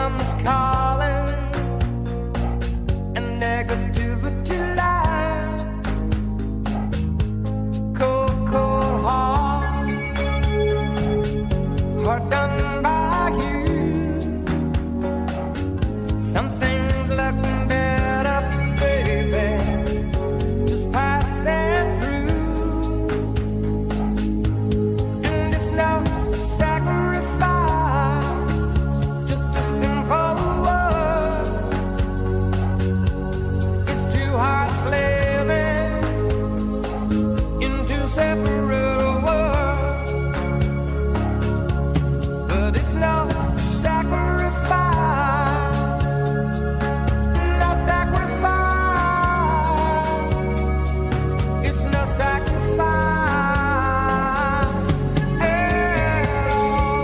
someone's calling, and negativity lies. Cold, cold heart done by you. Some things left dead up, baby, just passing through. And it's no sacrifice, just a simple word. It's two hearts living in two separate worlds, but it's no sacrifice, no sacrifice. It's no sacrifice at all.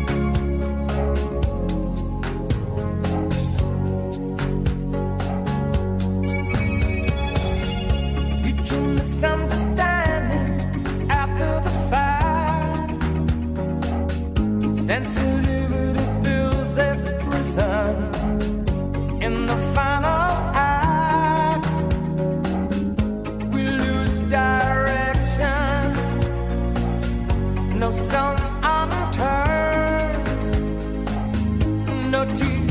Mutual misunderstanding after the fact. Sensitivity builds a prison in the final act. We lose direction, no stone unturned, no teeth